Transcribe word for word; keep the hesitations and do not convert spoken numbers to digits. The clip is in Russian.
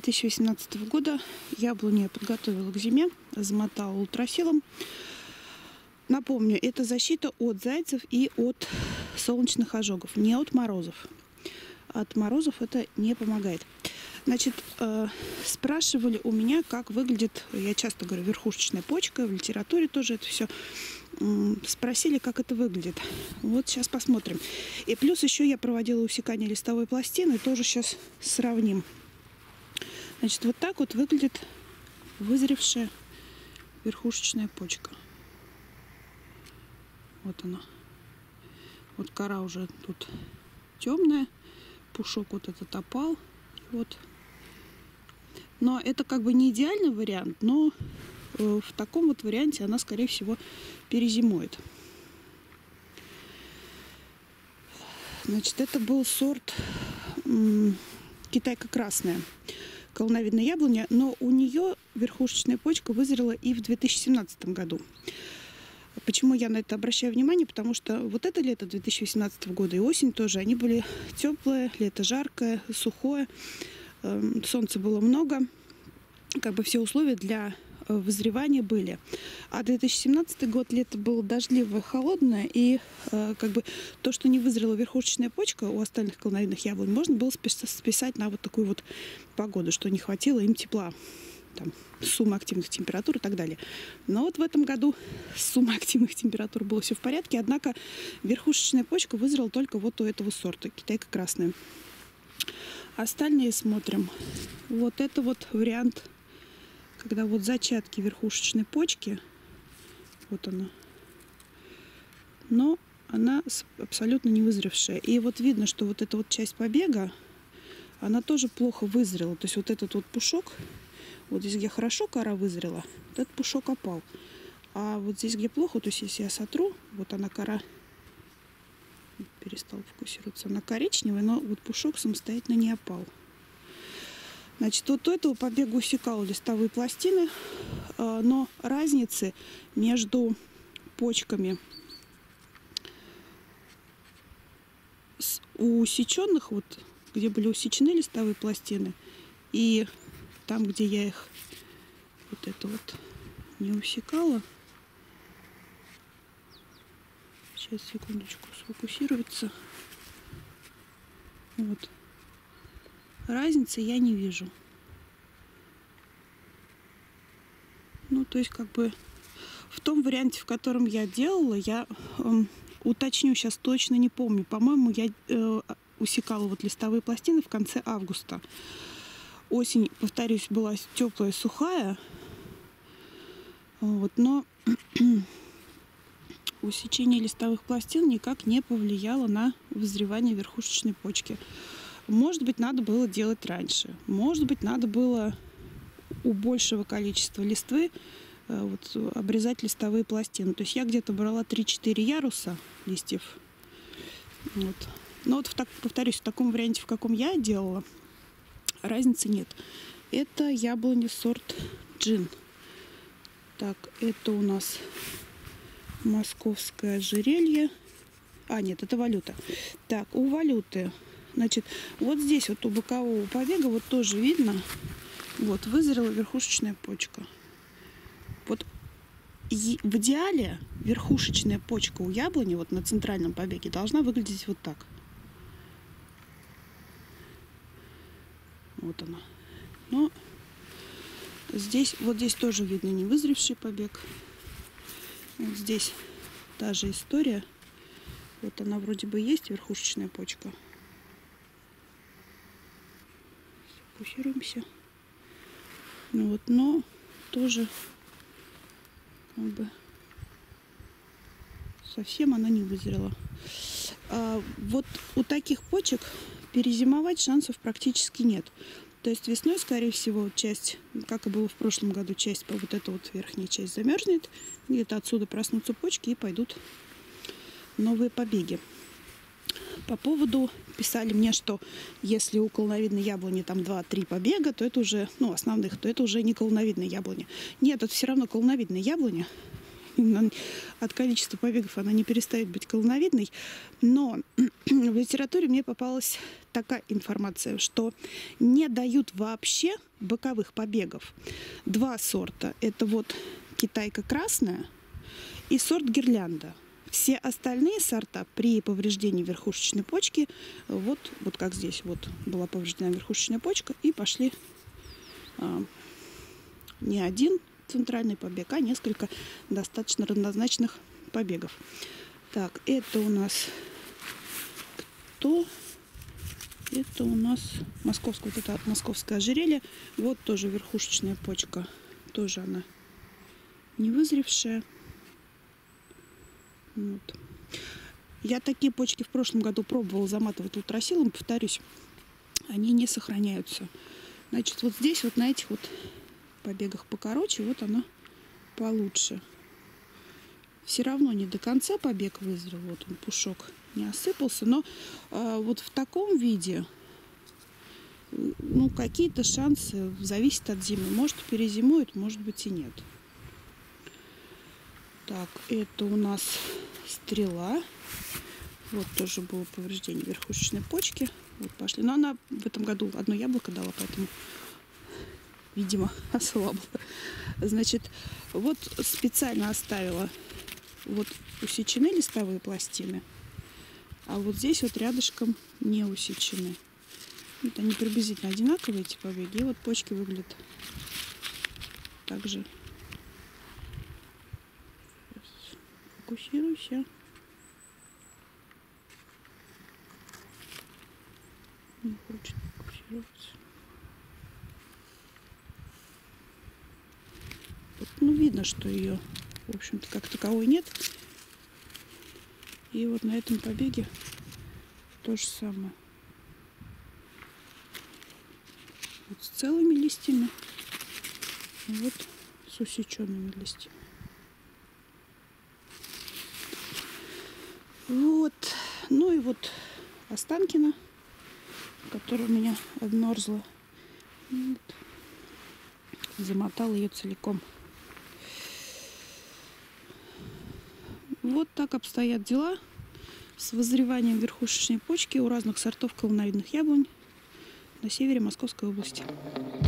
тысячи восемнадцатого года яблоню я подготовила к зиме, замотала ультрасилом. Напомню, это защита от зайцев и от солнечных ожогов, не от морозов. От морозов это не помогает. Значит, э, спрашивали у меня, как выглядит, я часто говорю, верхушечная почка, в литературе тоже это все. Э, спросили, как это выглядит. Вот сейчас посмотрим. И плюс еще я проводила усекание листовой пластины, тоже сейчас сравним. Значит, вот так вот выглядит вызревшая верхушечная почка. Вот она. Вот кора уже тут темная, пушок вот этот опал. Вот. Но это как бы не идеальный вариант, но в таком вот варианте она, скорее всего, перезимует. Значит, это был сорт м, китайка красная, колоновидная яблоня, но у нее верхушечная почка вызрела и в две тысячи семнадцатом году. Почему я на это обращаю внимание? Потому что вот это лето две тысячи восемнадцатого года и осень тоже, они были теплые, лето жаркое, сухое, солнца было много, как бы все условия для вызревания были. А две тысячи семнадцатый год лето было дождливое, холодное, и как бы то, что не вызрела верхушечная почка у остальных колоновидных яблонь, можно было списать на вот такую вот погоду, что не хватило им тепла. Там, сумма активных температур и так далее. Но вот в этом году сумма активных температур было все в порядке, однако верхушечная почка вызрела только вот у этого сорта, китайка красная. Остальные смотрим. Вот это вот вариант, когда вот зачатки верхушечной почки, вот она, но она абсолютно не вызревшая. И вот видно, что вот эта вот часть побега, она тоже плохо вызрела. То есть вот этот вот пушок, вот здесь, где хорошо кора вызрела, вот этот пушок опал. А вот здесь, где плохо, то есть если я сотру, вот она кора перестала фокусироваться, она коричневая, но вот пушок самостоятельно не опал. Значит, вот у этого побега усекала листовые пластины, но разницы между почками у усеченных, вот где были усечены листовые пластины, и там, где я их вот это вот не усекала. Сейчас, секундочку, сфокусируется. Вот. Разницы я не вижу. Ну, то есть, как бы, в том варианте, в котором я делала, я э, уточню, сейчас точно не помню. По-моему, я э, усекала вот листовые пластины в конце августа. Осень, повторюсь, была теплая, сухая, вот, но усечение листовых пластин никак не повлияло на вызревание верхушечной почки. Может быть, надо было делать раньше. Может быть, надо было у большего количества листвы вот, обрезать листовые пластины. То есть я где-то брала три-четыре яруса листьев. Вот. Но вот, в так, повторюсь, в таком варианте, в каком я делала, разницы нет. Это яблоня сорт Джин. Так, это у нас московское ожерелье. А, нет, это валюта. Так, у валюты, значит, вот здесь вот у бокового побега вот тоже видно, вот вызрела верхушечная почка. Вот в идеале верхушечная почка у яблони вот на центральном побеге должна выглядеть вот так. Вот она. Но здесь, вот здесь тоже видно невызревший побег. Вот здесь та же история. Вот она вроде бы есть, верхушечная почка. Фокусируемся. Ну вот, но тоже как бы совсем она не вызрела. А вот у таких почек перезимовать шансов практически нет. То есть весной, скорее всего, часть, как и было в прошлом году, часть, вот эта вот верхняя часть замерзнет, где-то отсюда проснутся почки и пойдут новые побеги. По поводу, писали мне, что если у колоновидной яблони там два-три побега, то это уже, ну, основных, то это уже не колоновидная яблоня. Нет, это все равно колоновидная яблоня. от количества побегов она не перестает быть колоновидной. Но в литературе мне попалась такая информация, что не дают вообще боковых побегов. Два сорта. Это вот китайка красная и сорт гирлянда. Все остальные сорта при повреждении верхушечной почки, вот, вот как здесь, вот была повреждена верхушечная почка, и пошли а, не один центральный побег, а несколько достаточно равнозначных побегов. Так, это у нас кто? Это у нас московское, вот это московское ожерелье. Вот тоже верхушечная почка, тоже она не вызревшая. Вот. Я такие почки в прошлом году пробовала заматывать ультрасилом, повторюсь, они не сохраняются. Значит, вот здесь вот на этих вот побегах покороче, вот оно получше. Все равно не до конца побег вызрел, вот он, пушок не осыпался, но э, вот в таком виде, ну, какие-то шансы зависят от зимы. Может, перезимует, может быть, и нет. Так, это у нас стрела. Вот тоже было повреждение верхушечной почки. Вот пошли. Но она в этом году одно яблоко дала, поэтому, видимо, ослабла. Значит, вот специально оставила вот усечены листовые пластины, а вот здесь вот рядышком не усечены. Вот они приблизительно одинаковые, эти побеги. И вот почки выглядят также. Фокусируйся. Не хочет фокусироваться. Вот, ну, видно, что ее, в общем-то, как таковой нет. И вот на этом побеге то же самое. Вот с целыми листьями, а вот с усеченными листьями. Вот. Ну и вот Останкина, которая у меня обмерзла. Вот. Замотала ее целиком. Вот так обстоят дела с вызреванием верхушечной почки у разных сортов колоновидных яблонь на севере Московской области.